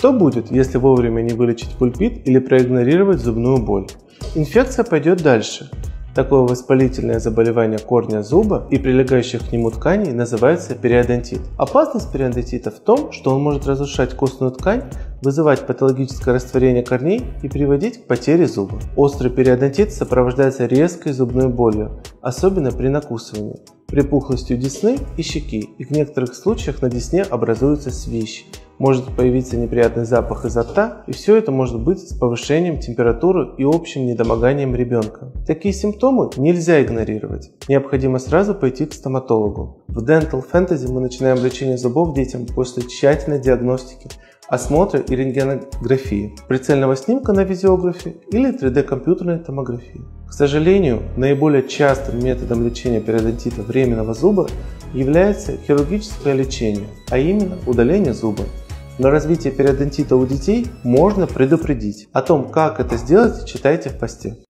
Что будет, если вовремя не вылечить пульпит или проигнорировать зубную боль? Инфекция пойдет дальше. Такое воспалительное заболевание корня зуба и прилегающих к нему тканей называется периодонтит. Опасность периодонтита в том, что он может разрушать костную ткань, вызывать патологическое растворение корней и приводить к потере зуба. Острый периодонтит сопровождается резкой зубной болью, особенно при накусывании, припухлостью десны и щеки, и в некоторых случаях на десне образуются свищи. Может появиться неприятный запах изо рта, и все это может быть с повышением температуры и общим недомоганием ребенка. Такие симптомы нельзя игнорировать. Необходимо сразу пойти к стоматологу. В Dental Fantasy мы начинаем лечение зубов детям после тщательной диагностики, осмотра и рентгенографии, прицельного снимка на визиографе или 3D-компьютерной томографии. К сожалению, наиболее частым методом лечения периодонтита временного зуба является хирургическое лечение, а именно удаление зуба. Но развитие периодонтита у детей можно предупредить. О том, как это сделать, читайте в посте.